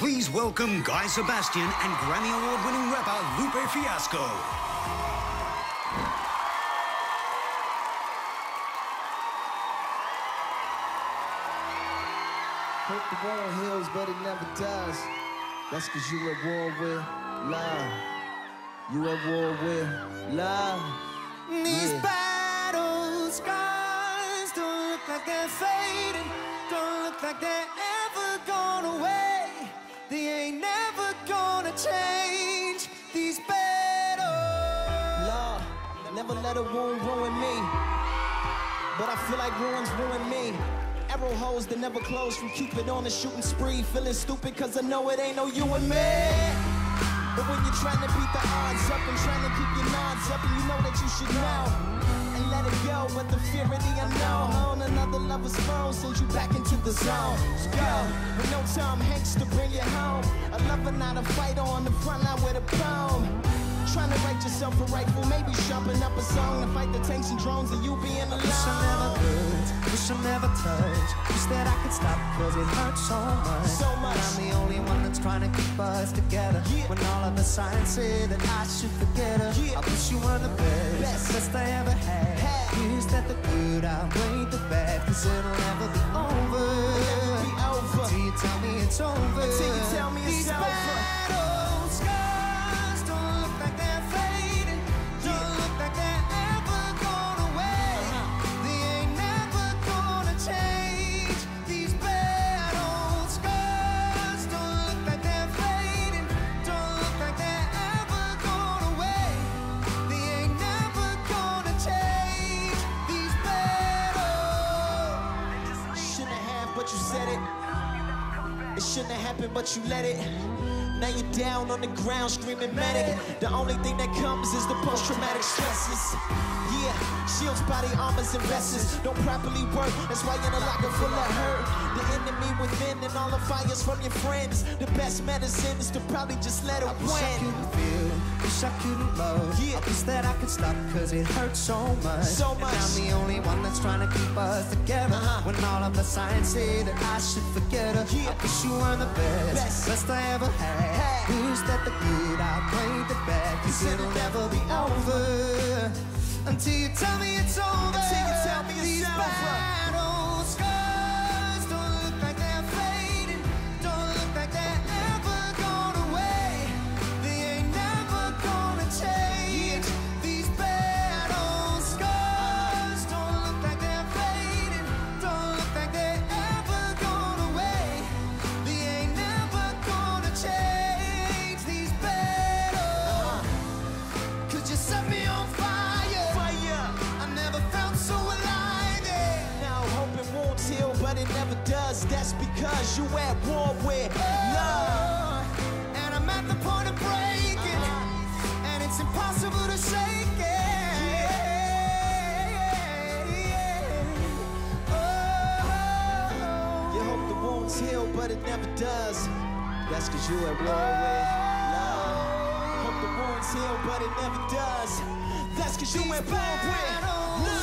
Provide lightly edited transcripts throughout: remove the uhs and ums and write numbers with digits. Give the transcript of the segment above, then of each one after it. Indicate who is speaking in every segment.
Speaker 1: Please welcome Guy Sebastian and Grammy Award-winning rapper Lupe Fiasco.
Speaker 2: Hope the world heals, but it never does. That's cause you at war with love. You at war with love.
Speaker 3: These battle scars don't look like they're fading, don't look like they're ever gone away. They ain't never gonna change. These battles.
Speaker 2: Love, never let a wound ruin me. But I feel like ruins ruin me. Arrow holes that never close from Cupid on a shooting spree. Feeling stupid cause I know it ain't no you and me. But when you're trying to beat the odds up and trying to keep your nods up, and you know that you should know and let it go, but the fear of the unknown on another lover's phone sends you back into the zone. Let's go, with no Tom Hanks to bring you home. A lover, not a fighter on the front line with a poem. Trying to write yourself a rifle, maybe sharpen up a song to fight the tanks and drones and you being alone.
Speaker 3: Wish I never could, wish I never touched. Wish that I could stop cause it hurts so much.
Speaker 2: So much.
Speaker 3: And I'm the only one that's trying to keep us together.
Speaker 2: Yeah.
Speaker 3: When all of the signs say that I should forget her.
Speaker 2: Yeah.
Speaker 3: I wish you were the best I ever had. Wish that the good outweighed the bad, cause it'll never be over.
Speaker 2: Be over.
Speaker 3: Until you tell me it's over.
Speaker 2: Until you tell me it's
Speaker 3: These
Speaker 2: over.
Speaker 3: battle scars don't look like they're fading, don't look like they're ever gone away. They ain't never gonna change. These battle scars don't look like they're fading, don't look like they're ever gone away. They ain't never gonna change. These battles.
Speaker 2: Shouldn't have, but you said it. It shouldn't have happened, but you let it. Now you're down on the ground screaming medic. The only thing that comes is the post-traumatic stresses. Yeah, shields, body armors, and vests don't properly work. That's why you're in a locker full of hurt. The enemy within and all the fires from your friends. The best medicine is to probably just let it
Speaker 3: Wish I
Speaker 2: win.
Speaker 3: couldn't feel, wish I couldn't love.
Speaker 2: Yeah.
Speaker 3: I wish that I could stop cause it hurts so much.
Speaker 2: So
Speaker 3: And
Speaker 2: much.
Speaker 3: I'm the only one that's trying to keep us together. When all of the signs say that I should forget her.
Speaker 2: Yeah.
Speaker 3: I wish you were the best I ever had. Wish that the good outweighed the bad, cause it'll never be over. Until you tell me it's over.
Speaker 2: Until you tell me it's
Speaker 3: These
Speaker 2: over.
Speaker 3: battle scars don't look like they're fading, don't look like they're ever gone away. They ain't never gonna change. These battle scars don't look like they're fading, don't look like they're ever gone away. They ain't never gonna change. These battles, cause you set me on fire. I never felt so alive, yeah.
Speaker 2: Now hope it won't heal, but it never does. That's because you at war with love.
Speaker 3: And I'm at the point of breaking, and it's impossible to shake it.
Speaker 2: You hope the wounds heal, but it never does. That's cause you at war with love. Hope the wounds heal, but it never does. That's cause you at war with love.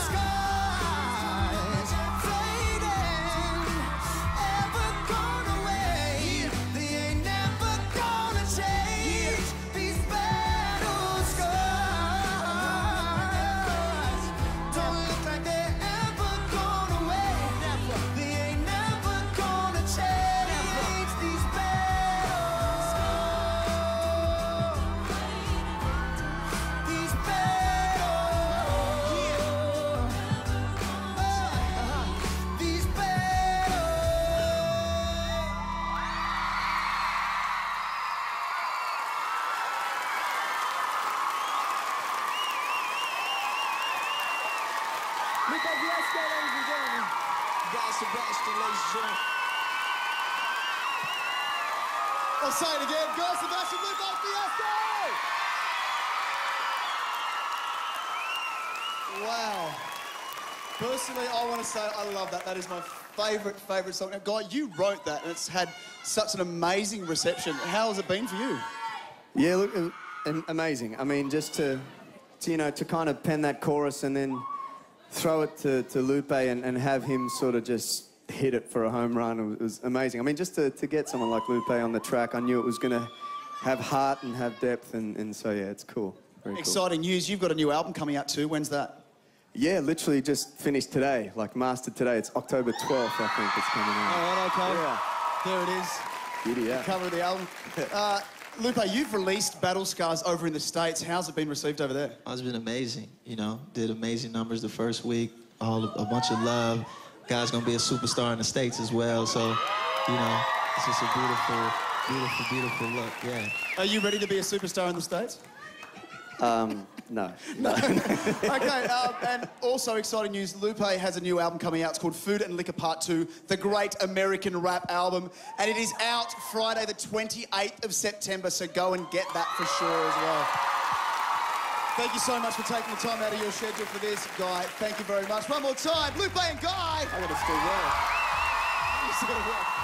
Speaker 2: Lupe Fiasco, ladies and gentlemen. Guy Sebastian, ladies and gentlemen.
Speaker 4: I'll say it again. Guy Sebastian, Lupe Fiasco! Wow. Personally, I want to say I love that. That is my favourite song. Now, Guy, you wrote that, and it's had such an amazing reception. How has it been for you?
Speaker 5: Yeah, look, amazing. I mean, just to kind of pen that chorus and then throw it to Lupe and have him sort of just hit it for a home run. It was amazing. I mean, just to get someone like Lupe on the track, I knew it was going to have heart and have depth, and so, yeah, it's cool. Very cool.
Speaker 4: Exciting news. You've got a new album coming out too. When's that?
Speaker 5: Yeah, literally just finished today, like mastered today. It's October 12th, I think it's coming out.
Speaker 4: All right, okay.
Speaker 5: Yeah.
Speaker 4: There it is.
Speaker 5: Beauty, yeah.
Speaker 4: The cover of the album. Lupe, you've released Battle Scars over in the States. How's it been received over there?
Speaker 6: It's been amazing, you know. Did amazing numbers the first week. A bunch of love. Guy's gonna be a superstar in the States as well. So, you know, it's just a beautiful, beautiful, beautiful look. Yeah.
Speaker 4: Are you ready to be a superstar in the States?
Speaker 5: No.
Speaker 4: Okay, and also exciting news, Lupe has a new album coming out. It's called Food and Liquor Part 2, the Great American Rap Album. And it is out Friday the 28th of September, so go and get that for sure as well. Thank you so much for taking the time out of your schedule for this, Guy. Thank you very much. One more time, Lupe and Guy.
Speaker 5: I gotta still work.
Speaker 4: You still gotta work.